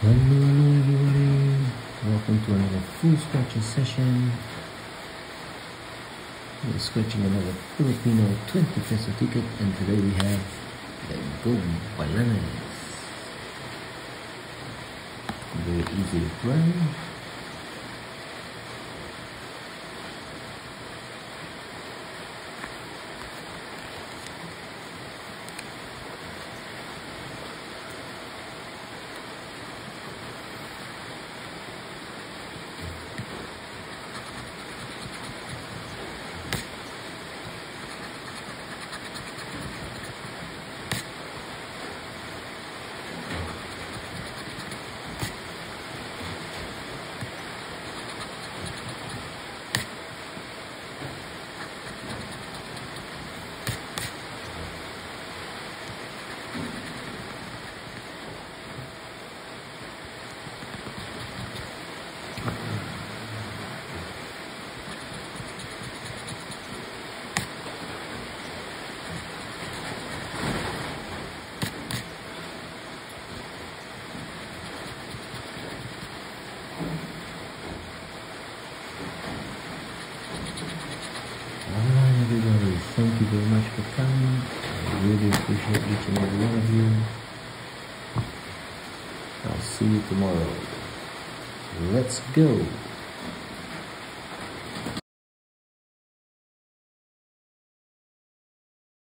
Hello everybody, welcome to another full scratching session. We're scratching another Filipino 20 peso ticket, and today we have the Go Bananas. Very easy to play. Alright everybody, thank you very much for coming. I really appreciate each and every one of you. I'll see you tomorrow. Let's go!